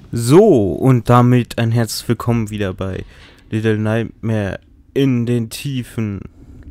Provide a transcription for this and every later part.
So, und damit ein herzliches Willkommen wieder bei Little Nightmare in den Tiefen.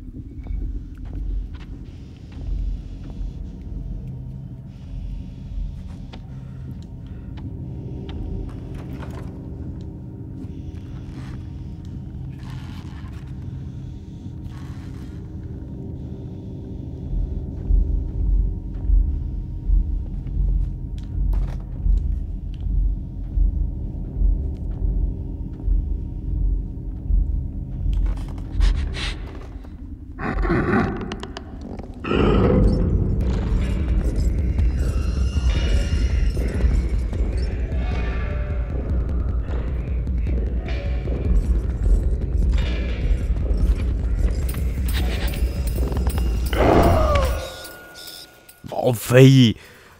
Oh, wei.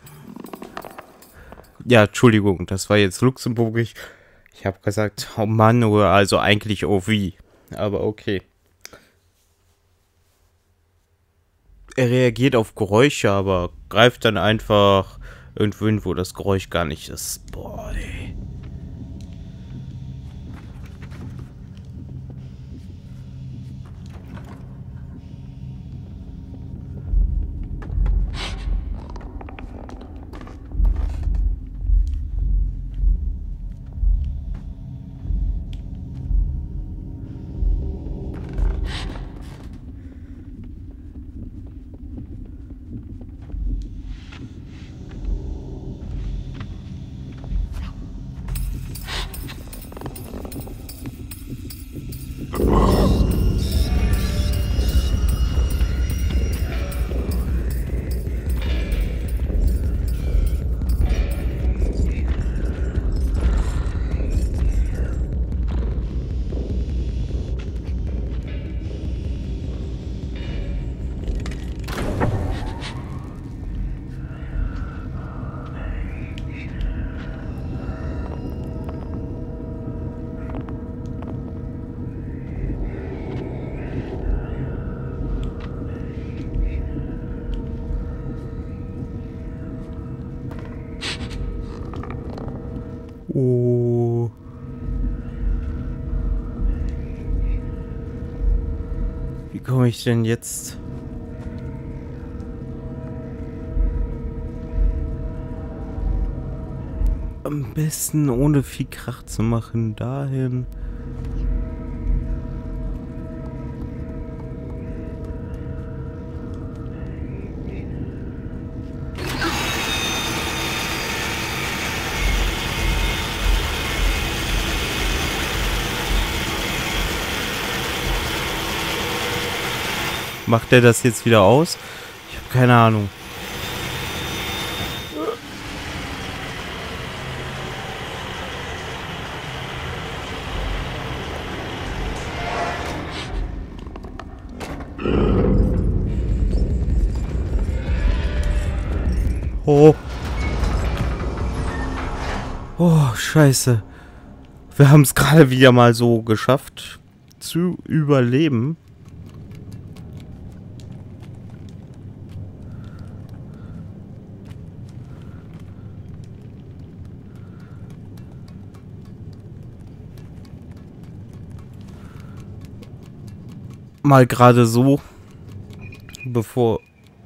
Ja, Entschuldigung, das war jetzt luxemburgisch. Ich habe gesagt, oh Mann, oder also eigentlich oh wie. Aber okay. Er reagiert auf Geräusche, aber greift dann einfach irgendwo hin, wo das Geräusch gar nicht ist. Boah, ey. Oh. Wie komme ich denn jetzt? Am besten ohne viel Krach zu machen, dahin. Macht er das jetzt wieder aus? Ich habe keine Ahnung. Oh. Oh, scheiße. Wir haben es gerade wieder mal so geschafft zu überleben. Mal gerade so, bevor...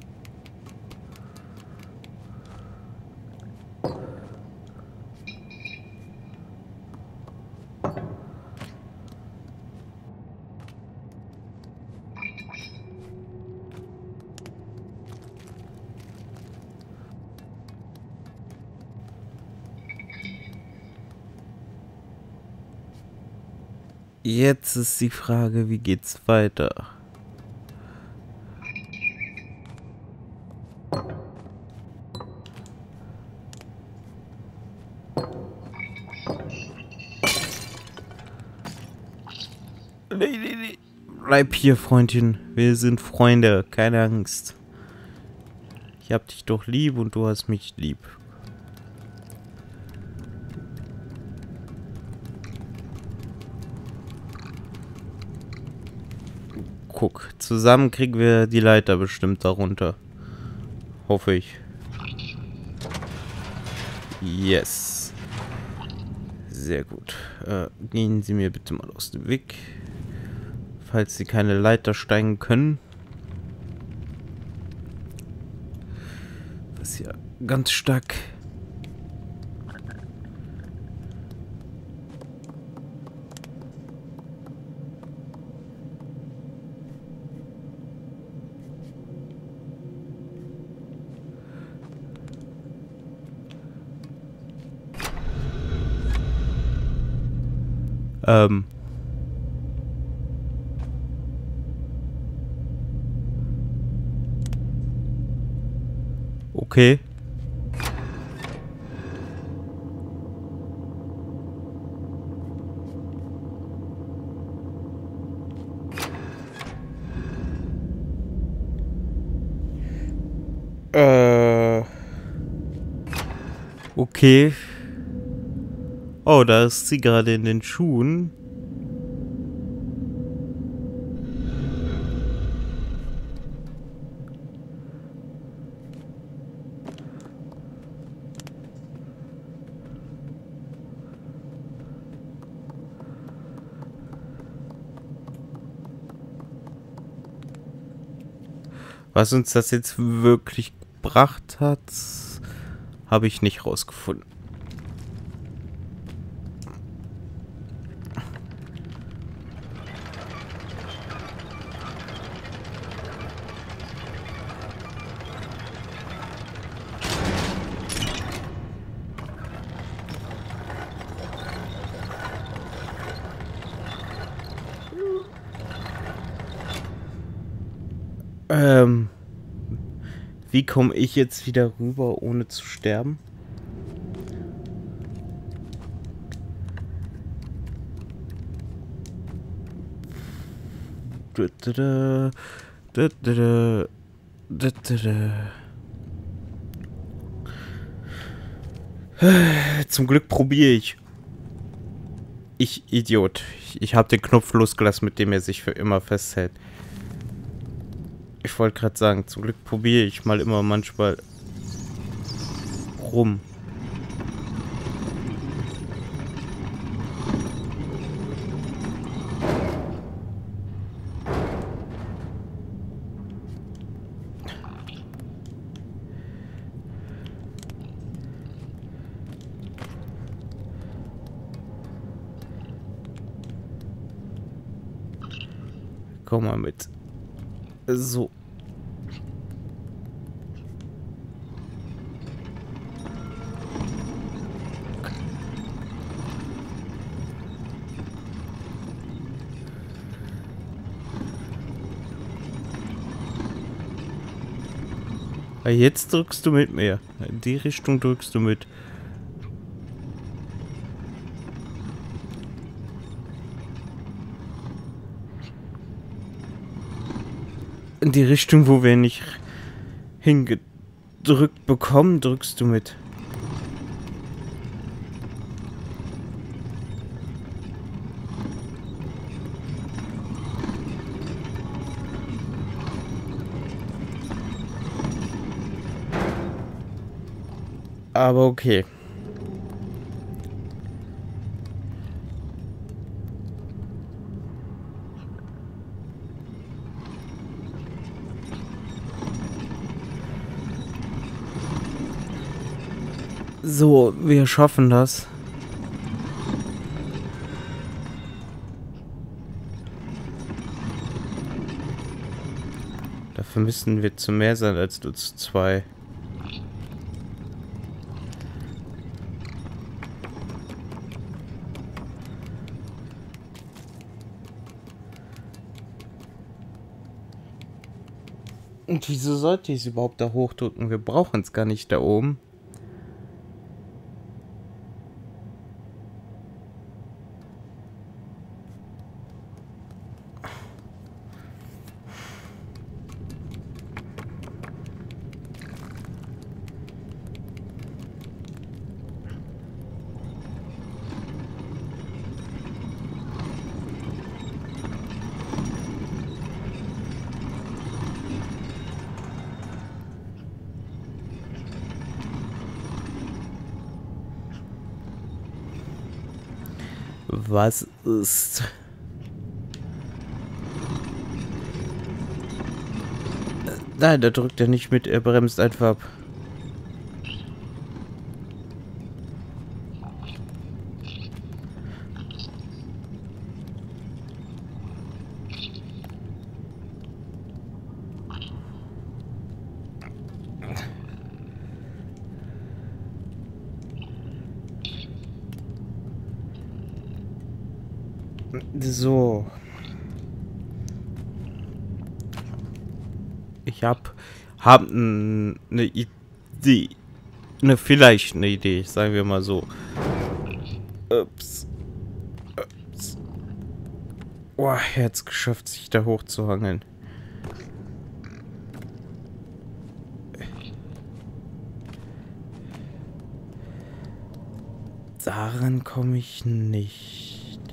Jetzt ist die Frage, wie geht's weiter? Nee. Bleib hier, Freundchen. Wir sind Freunde. Keine Angst. Ich hab dich doch lieb und du hast mich lieb. Guck, zusammen kriegen wir die Leiter bestimmt darunter. Hoffe ich. Yes. Sehr gut. Gehen Sie mir bitte mal aus dem Weg. Falls Sie keine Leiter steigen können. Das ist ja ganz stark. Okay. Okay. Oh, da ist sie gerade in den Schuhen. Was uns das jetzt wirklich gebracht hat, habe ich nicht rausgefunden. Wie komme ich jetzt wieder rüber, ohne zu sterben? Zum Glück probiere ich. Ich Idiot. Ich habe den Knopf losgelassen, mit dem er sich für immer festhält. Ich wollte gerade sagen, zum Glück probiere ich mal immer manchmal rum. Komm mal mit. So. Jetzt drückst du mit mir. In die Richtung drückst du mit. In die Richtung, wo wir nicht hingedrückt bekommen, drückst du mit. Aber okay. So, wir schaffen das. Dafür müssen wir zu mehr sein als nur zu zwei. Und wieso sollte ich es überhaupt da hochdrücken? Wir brauchen es gar nicht da oben. Was ist? Nein, da drückt er nicht mit, er bremst einfach ab. So. Ich hab eine Idee. Vielleicht eine Idee, sagen wir mal so. Ups. Ups. Oh, er hat's geschafft, sich da hochzuhangeln. Daran komme ich nicht.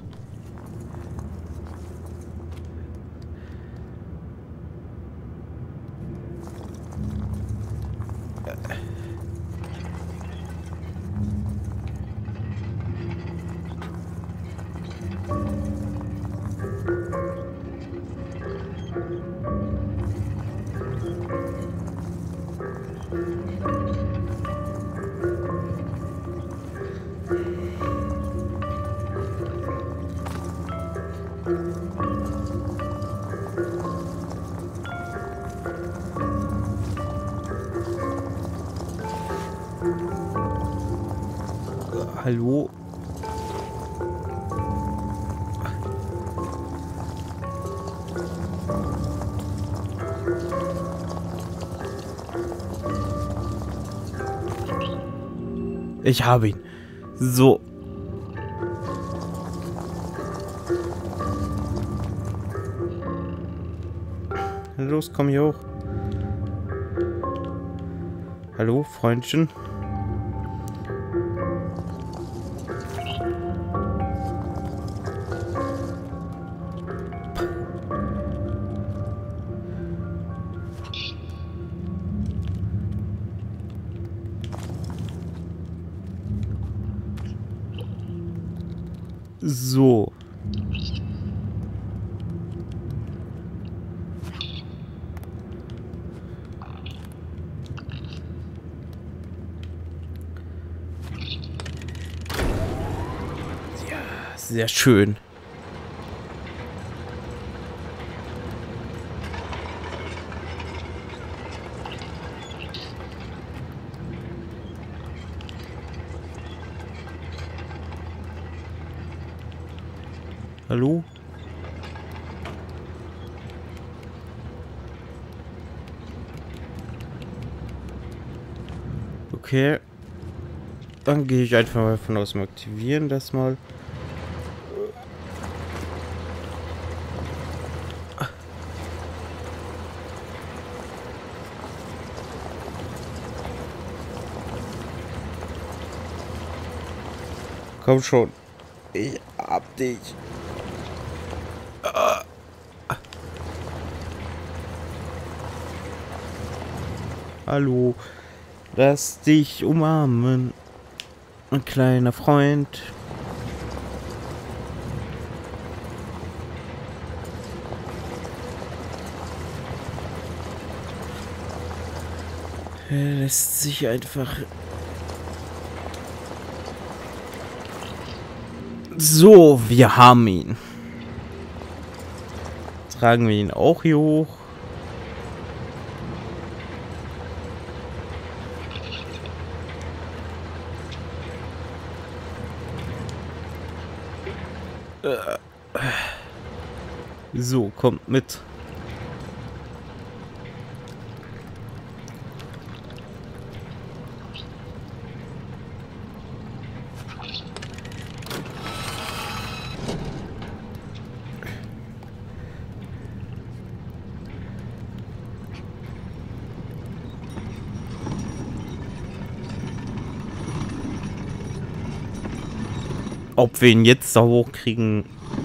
Hallo? Ich habe ihn. So. Los, komm hier hoch. Hallo, Freundchen. So. Ja, sehr schön. Hallo? Okay. Dann gehe ich einfach mal von aus dem Aktivieren das mal. Komm schon. Ich hab dich. Hallo. Lass dich umarmen. Ein kleiner Freund. Er lässt sich einfach... So, wir haben ihn. Tragen wir ihn auch hier hoch. So, kommt mit. Ob wir ihn jetzt da hochkriegen,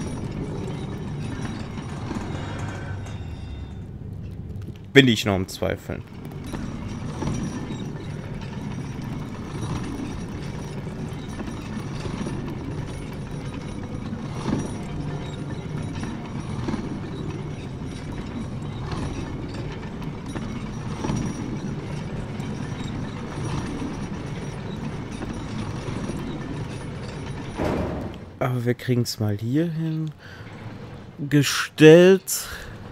bin ich noch im Zweifeln. Aber wir kriegen es mal hier hin gestellt.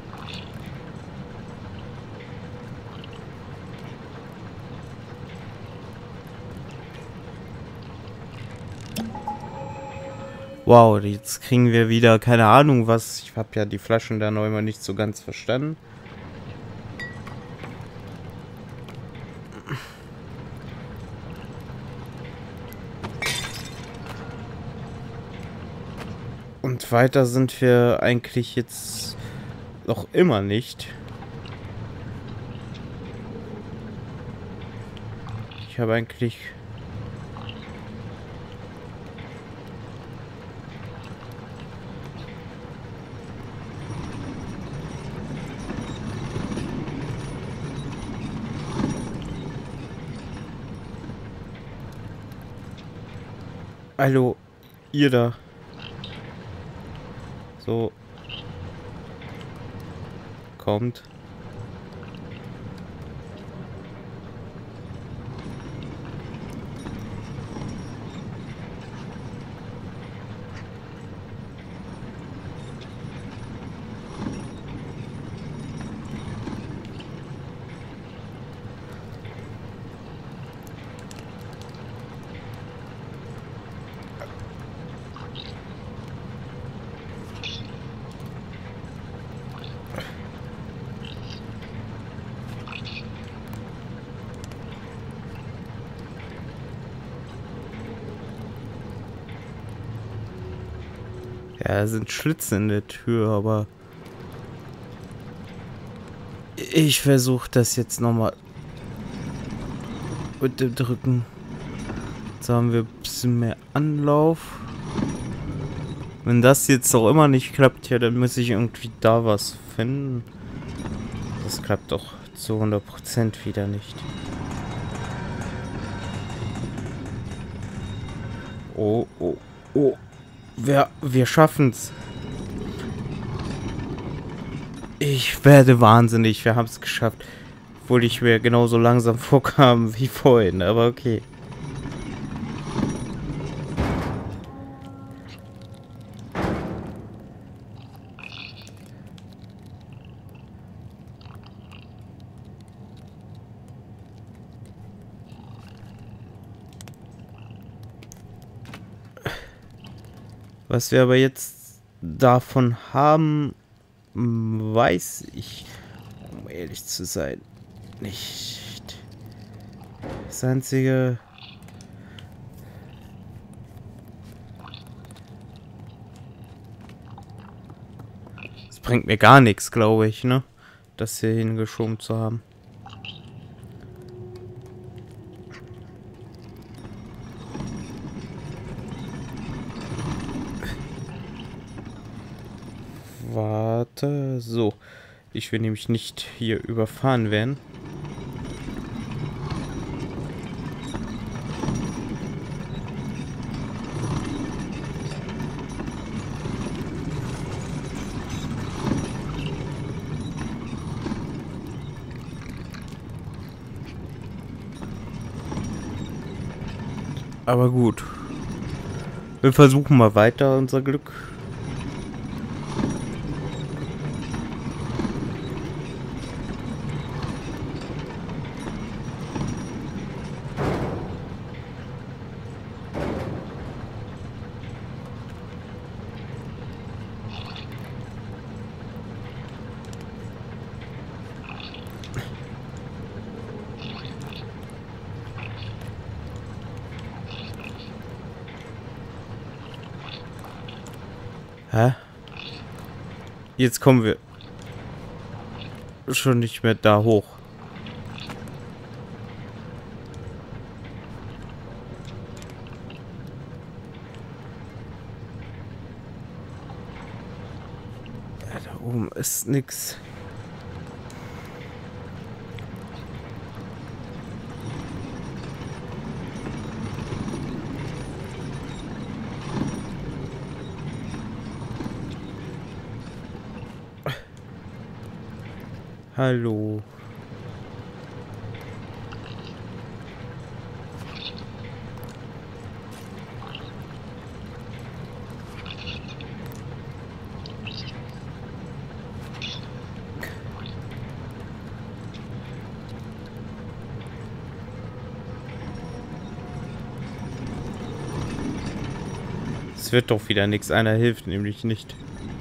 Wow, jetzt kriegen wir wieder keine Ahnung was. Ich habe ja die Flaschen da noch immer nicht so ganz verstanden. Und weiter sind wir eigentlich jetzt noch immer nicht. Ich habe eigentlich... Hallo, ihr da. So. Kommt. Ja, da sind Schlitze in der Tür, aber ich versuche das jetzt nochmal mit dem Drücken. Jetzt haben wir ein bisschen mehr Anlauf. Wenn das jetzt auch immer nicht klappt, ja, dann muss ich irgendwie da was finden. Das klappt doch zu 100% wieder nicht. Oh, oh, oh. Wir schaffen's. Ich werde wahnsinnig. Wir haben es geschafft. Obwohl ich mir genauso langsam vorkam wie vorhin. Aber okay. Was wir aber jetzt davon haben, weiß ich, um ehrlich zu sein, nicht. Das einzige... Es bringt mir gar nichts, glaube ich, ne? Das hier hingeschoben zu haben. Warte, so. Ich will nämlich nicht hier überfahren werden. Aber gut. Wir versuchen mal weiter unser Glück. Hä? Jetzt kommen wir schon nicht mehr da hoch. Ja, da oben ist nix. Hallo. wird doch wieder nichts. Einer hilft nämlich nicht.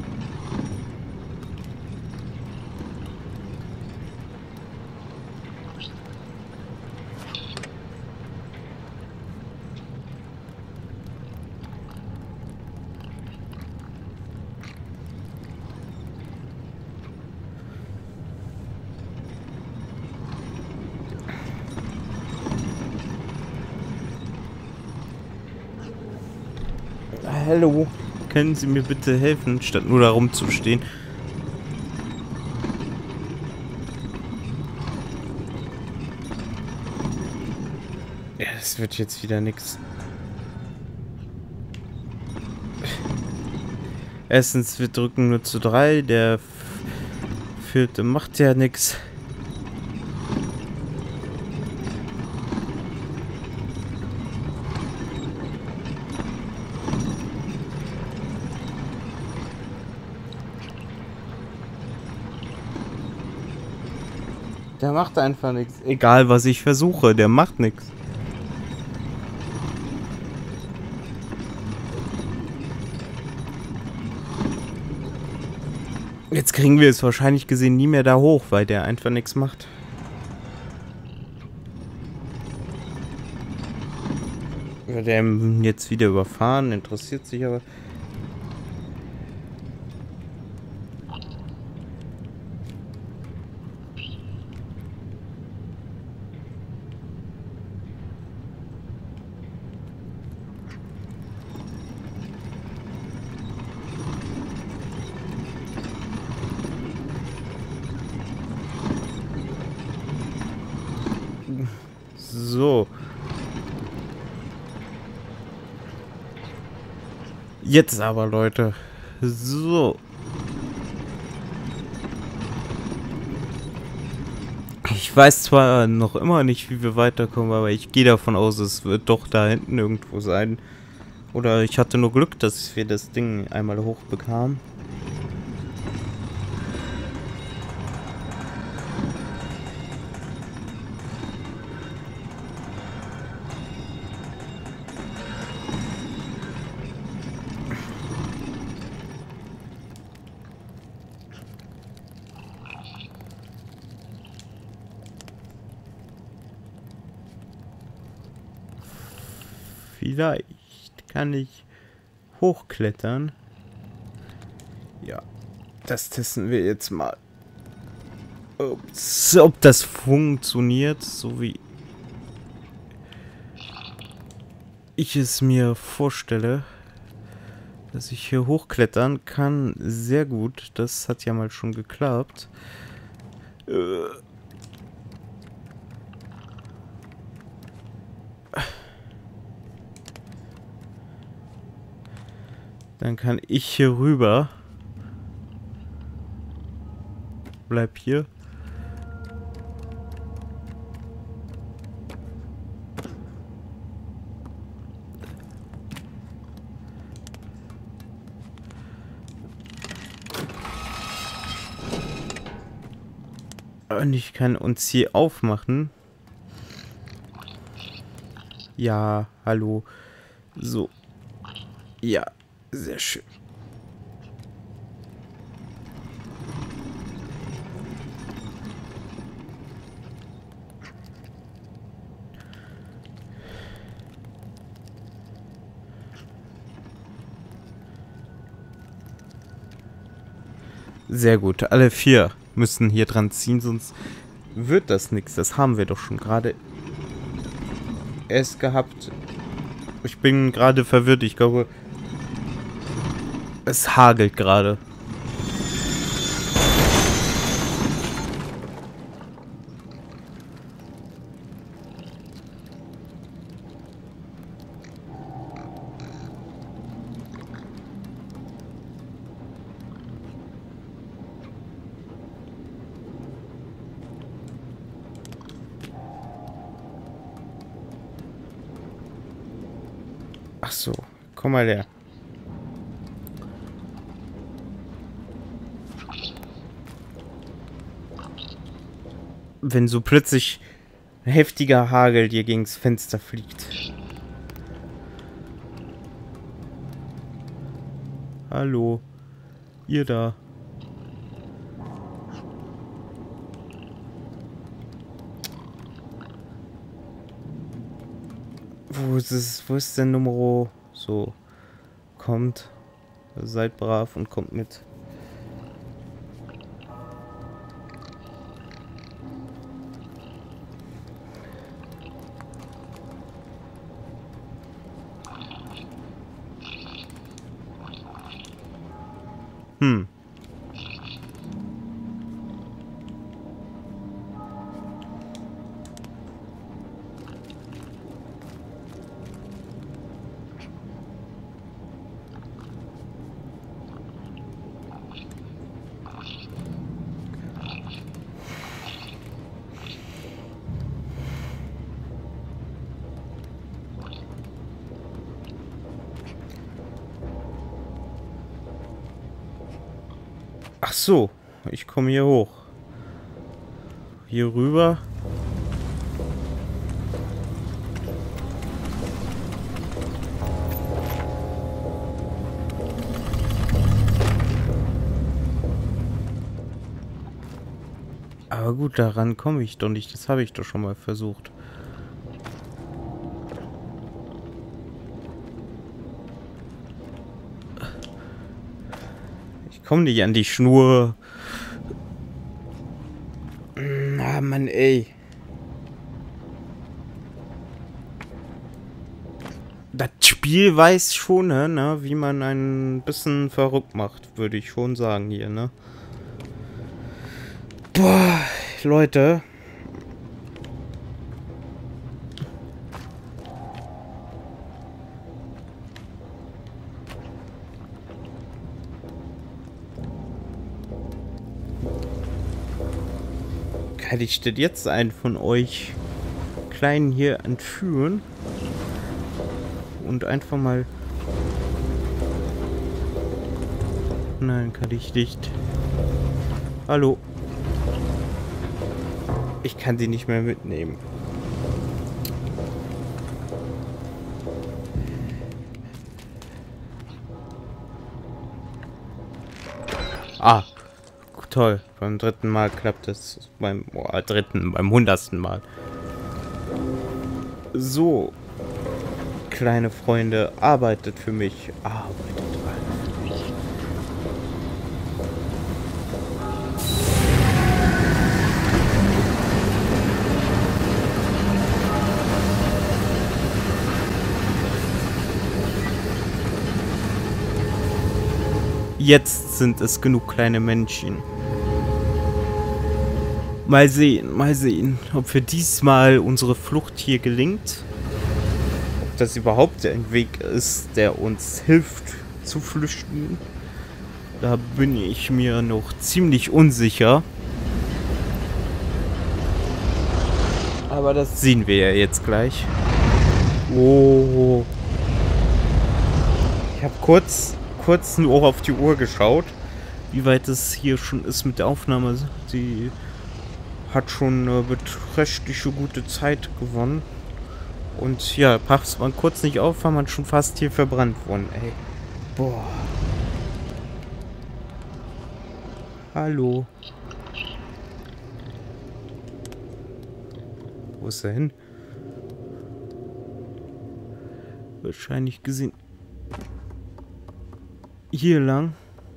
Hallo, können Sie mir bitte helfen, statt nur da rumzustehen? Ja, das wird jetzt wieder nix. Erstens, wir drücken nur zu 3, der vierte macht ja nix. Der macht einfach nichts. Egal, was ich versuche, der macht nichts. Jetzt kriegen wir es wahrscheinlich gesehen nie mehr da hoch, weil der einfach nichts macht. Wird er jetzt wieder überfahren? Interessiert sich aber. So. Jetzt aber, Leute. So. Ich weiß zwar noch immer nicht, wie wir weiterkommen, aber ich gehe davon aus, es wird doch da hinten irgendwo sein. Oder ich hatte nur Glück, dass wir das Ding einmal hochbekamen. Vielleicht kann ich hochklettern. Ja, das testen wir jetzt mal. Ob das funktioniert, so wie ich es mir vorstelle. Dass ich hier hochklettern kann. Sehr gut. Das hat ja mal schon geklappt. Dann kann ich hier rüber. Bleib hier. Und ich kann uns hier aufmachen. Ja, hallo. So. Ja, sehr schön. Sehr gut. Alle 4 müssen hier dran ziehen, sonst wird das nichts. Das haben wir doch schon gerade erst gehabt. Ich bin gerade verwirrt. Ich glaube, es hagelt gerade. Ach so, komm mal her. Wenn so plötzlich ein heftiger Hagel dir gegens Fenster fliegt. Hallo. Ihr da. Wo ist der Nummer? So. Kommt. Seid brav und kommt mit. Ach so, ich komme hier hoch. Hier rüber. Aber gut, daran komme ich doch nicht. Das habe ich doch schon mal versucht. Ich komme nicht an die Schnur. Ah, Mann, ey. Das Spiel weiß schon, ne, wie man ein bisschen verrückt macht, würde ich schon sagen hier, ne. Boah, Leute. Kann ich denn jetzt einen von euch Kleinen hier entführen? Und einfach mal... Nein, kann ich nicht. Hallo. Ich kann sie nicht mehr mitnehmen. Ah, toll. Beim dritten Mal klappt es. Beim 100. Mal. So, kleine Freunde, arbeitet für mich. Arbeitet alle für mich. Jetzt sind es genug kleine Männchen. Mal sehen, ob wir diesmal unsere Flucht hier gelingt. Ob das überhaupt ein Weg ist, der uns hilft zu flüchten. Da bin ich mir noch ziemlich unsicher. Aber das sehen wir ja jetzt gleich. Oh. Ich habe kurz nur auf die Uhr geschaut, wie weit es hier schon ist mit der Aufnahme. Sie hat schon eine beträchtliche gute Zeit gewonnen. Und ja, passt man kurz nicht auf, war man schon fast hier verbrannt worden, ey. Boah. Hallo. Wo ist er hin? Wahrscheinlich gesehen. Hier lang.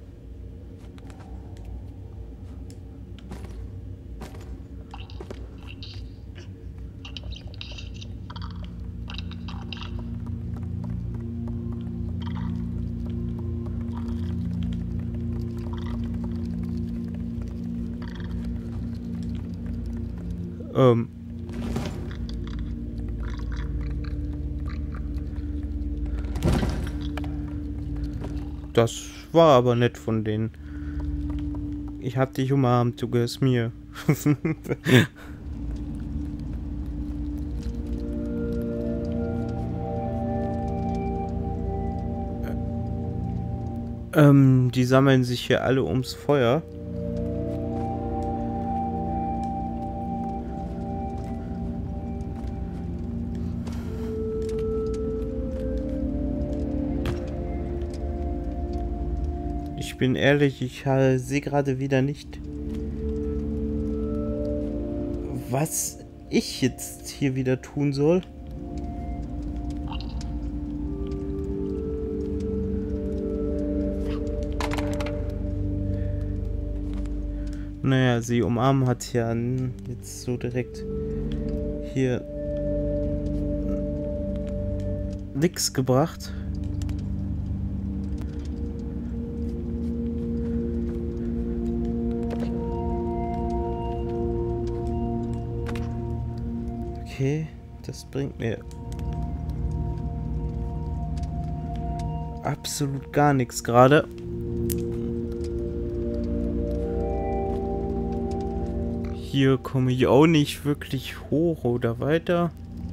Das war aber nett von denen. Ich hab dich umarmt, du gehörst mir. Die sammeln sich hier alle ums Feuer. Ich bin ehrlich, ich sehe gerade wieder nicht, was ich jetzt hier wieder tun soll. Naja, sie umarmen hat ja jetzt so direkt hier nix gebracht. Okay, das bringt mir absolut gar nichts gerade. Hier komme ich auch nicht wirklich hoch oder weiter.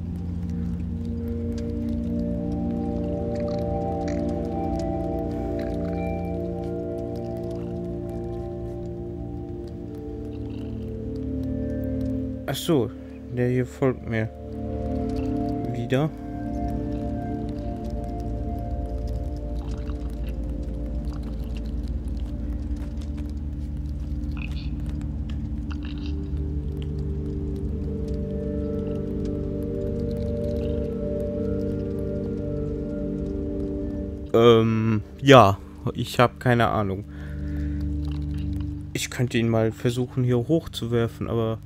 Ach so, der hier folgt mir wieder. Ja, ich habe keine Ahnung. Ich könnte ihn mal versuchen, hier hochzuwerfen, aber...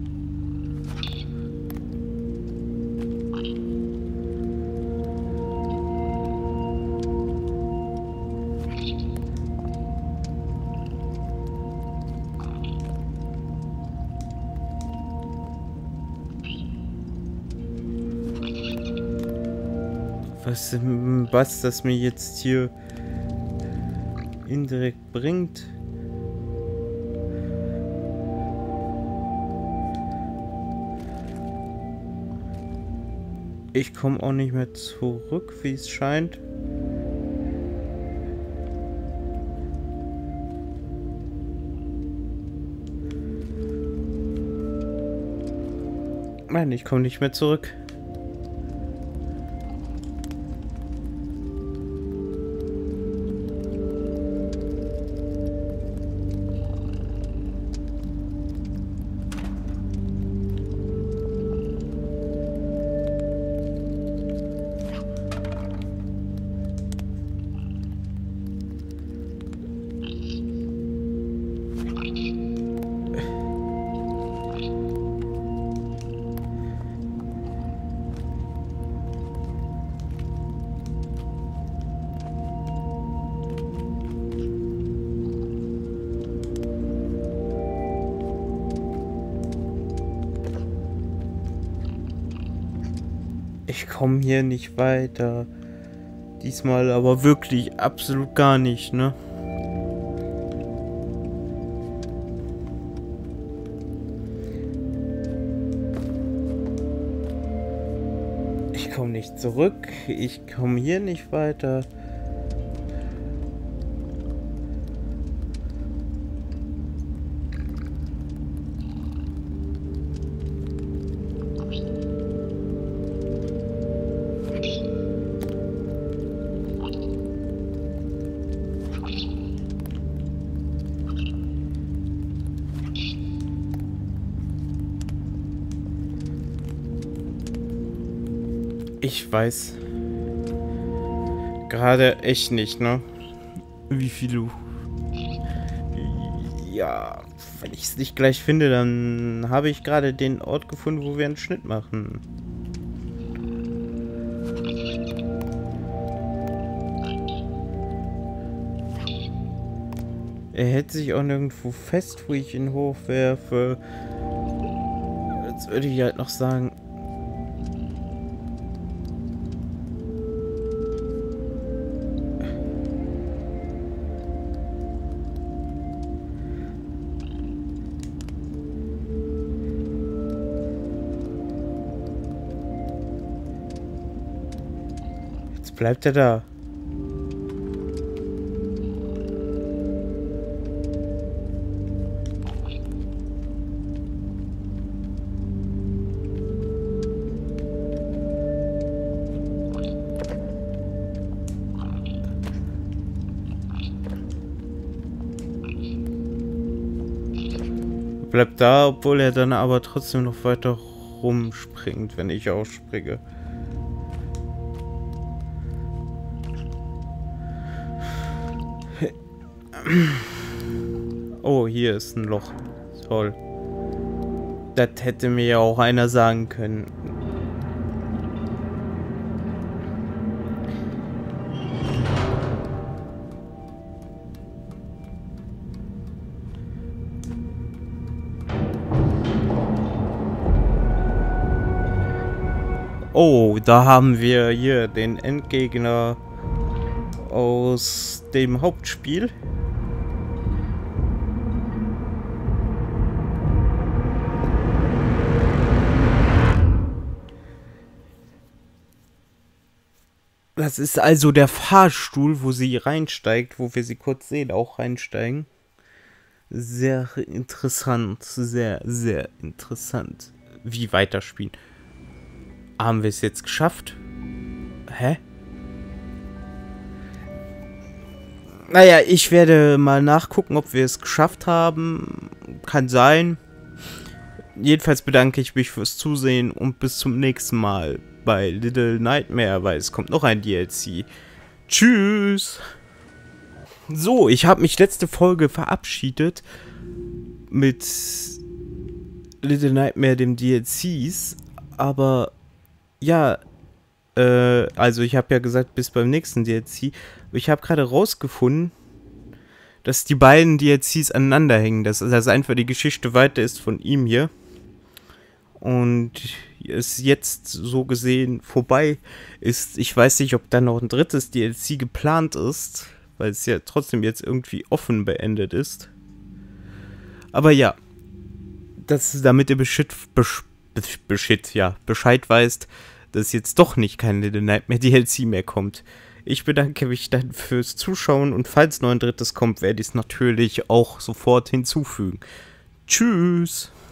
Was das mir jetzt hier indirekt bringt. Ich komme auch nicht mehr zurück, wie es scheint. Nein, ich komme nicht mehr zurück. Ich komme hier nicht weiter. Diesmal aber wirklich absolut gar nicht, ne? Ich komme nicht zurück. Ich komme hier nicht weiter. Ich weiß gerade echt nicht, ne? Wie viel du... Ja, wenn ich es nicht gleich finde, dann habe ich gerade den Ort gefunden, wo wir einen Schnitt machen. Er hält sich auch nirgendwo fest, wo ich ihn hochwerfe. Jetzt würde ich halt noch sagen... Jetzt bleibt er da. Bleibt da, obwohl er dann aber trotzdem noch weiter rumspringt, wenn ich ausspringe. Oh, hier ist ein Loch. Toll. Das hätte mir ja auch einer sagen können. Oh, da haben wir hier den Endgegner aus dem Hauptspiel. Das ist also der Fahrstuhl, wo sie reinsteigt, wo wir sie kurz sehen, auch reinsteigen. Sehr interessant, sehr, sehr interessant. Wie weiterspielen. Haben wir es jetzt geschafft? Hä? Naja, ich werde mal nachgucken, ob wir es geschafft haben. Kann sein. Jedenfalls bedanke ich mich fürs Zusehen und bis zum nächsten Mal bei Little Nightmare, weil es kommt noch ein DLC. Tschüss! So, ich habe mich letzte Folge verabschiedet mit Little Nightmare, dem DLCs, aber ja, also ich habe ja gesagt, bis beim nächsten DLC, ich habe gerade rausgefunden, dass die beiden DLCs aneinander hängen, dass einfach die Geschichte weiter ist von ihm hier. Und es jetzt so gesehen vorbei ist. Ich weiß nicht, ob da noch ein drittes DLC geplant ist, weil es ja trotzdem jetzt irgendwie offen beendet ist. Aber ja, damit ihr Bescheid weißt, dass jetzt doch nicht kein Little Nightmare DLC mehr kommt. Ich bedanke mich dann fürs Zuschauen und falls noch ein drittes kommt, werde ich es natürlich auch sofort hinzufügen. Tschüss!